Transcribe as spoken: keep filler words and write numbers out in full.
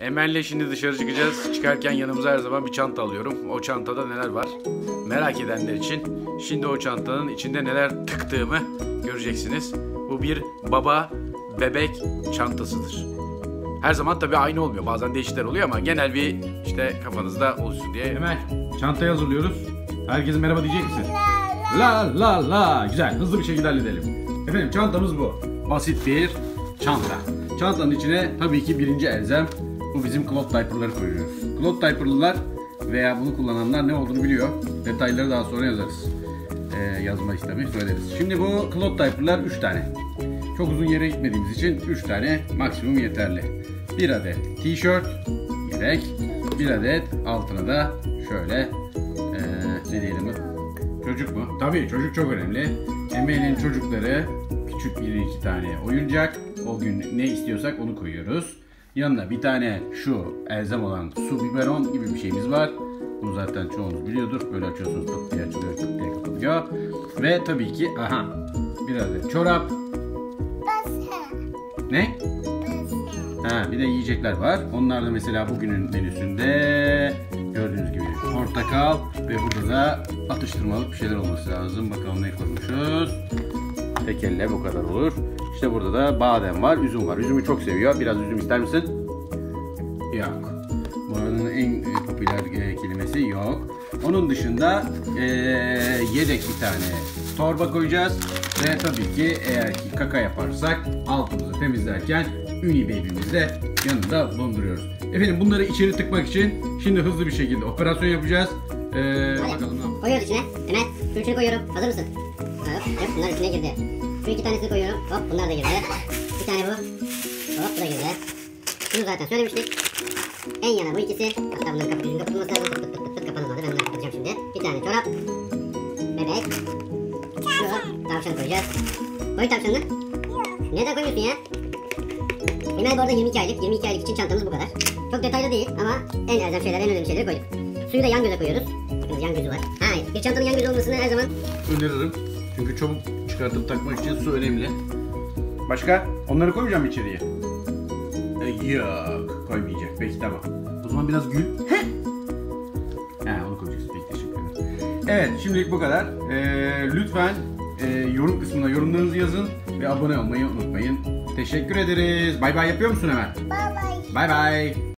Emel'le şimdi dışarı çıkacağız. Çıkarken yanımıza her zaman bir çanta alıyorum. O çantada neler var? Merak edenler için şimdi o çantanın içinde neler tıktığımı göreceksiniz. Bu bir baba bebek çantasıdır. Her zaman tabii aynı olmuyor. Bazen değişiklikler oluyor ama genel bir işte kafanızda olsun diye. Emel, çantayı hazırlıyoruz. Herkese merhaba diyecek misin? La la la. Güzel. Hızlı bir şekilde halledelim. Efendim çantamız bu. Basit bir çanta. Çantanın içine tabii ki birinci elzem. Bu bizim cloth diaper'ları koyuyoruz. Cloth diaper'lılar veya bunu kullananlar ne olduğunu biliyor. Detayları daha sonra yazarız. Ee, yazmayı tabii söyleriz. Şimdi bu cloth diaper'lar üç tane. Çok uzun yere gitmediğimiz için üç tane maksimum yeterli. Bir adet tişört, yedek, bir adet altına da şöyle ee, ne diyelim mi? Çocuk mu? Tabii çocuk çok önemli. Emel'in çocukları küçük bir iki tane oyuncak. O gün ne istiyorsak onu koyuyoruz. Yanına bir tane şu elzem olan su biberon gibi bir şeyimiz var. Bunu zaten çoğunuz biliyordur. Böyle açıyorsunuz, tık diye açılıyor, tık diye kapanıyor. Ve tabii ki aha bir adet çorap. Ne? Ha, bir de yiyecekler var. Onlar da mesela bugünün menüsünde gördüğünüz gibi portakal ve burada da atıştırmalık bir şeyler olması lazım. Bakalım ne koymuşuz. Tek elle bu kadar olur. İşte burada da badem var, üzüm var. Üzümü çok seviyor. Biraz üzüm ister misin? Yok. Buranın en popüler kelimesi yok. Onun dışında ee, yedek bir tane torba koyacağız. Ve tabii ki eğer ki kaka yaparsak altımızı temizlerken Uni Baby'mizi de yanında bulunduruyoruz. Efendim bunları içeri tıkmak için şimdi hızlı bir şekilde operasyon yapacağız. Ee, bakalım ne yapalım. Koyuyoruz içine. Emel, şu üçünü koyuyorum. Hazır mısın? Hop, hop, bunlar içine girdi. Şu iki tanesini koyuyorum. Hop, bunlar da girdi. Bir tane bu. Hop, bu da girdi. Şunu zaten söylemiştik. En yana bu ikisi. Hatta bunların kapı, yüzün kapatılması lazım. Pıt pıt pıt pıt kapanılmadı. Ben bunları kapatacağım şimdi. Bir tane çorap. Bebek. Şu tavşan koyacağız. Koy tavşanını. Neden koymuyorsun ya? Emel bu arada yirmi iki aylık. yirmi iki aylık için çantamız bu kadar. Çok detaylı değil ama en elzem şeyler, en önemli şeyleri koyduk. Suyu da yan göze koyuyoruz. Bakın yan gözü var. Hayır, bir çantanın yan gözü olmasını her zaman öneririm. Çünkü çabuk çıkartıp takmak için su önemli. Başka? Onları koymayacağım içeriye. E, yok, koymayacak. Peki tamam. O zaman biraz gül. He, onu koyacaksın. Peki teşekkür ederim. Evet, şimdilik bu kadar. Ee, lütfen e, yorum kısmına yorumlarınızı yazın ve abone olmayı unutmayın. Teşekkür ederiz. Bay bay yapıyor musun hemen? Bye bye. Bay bay.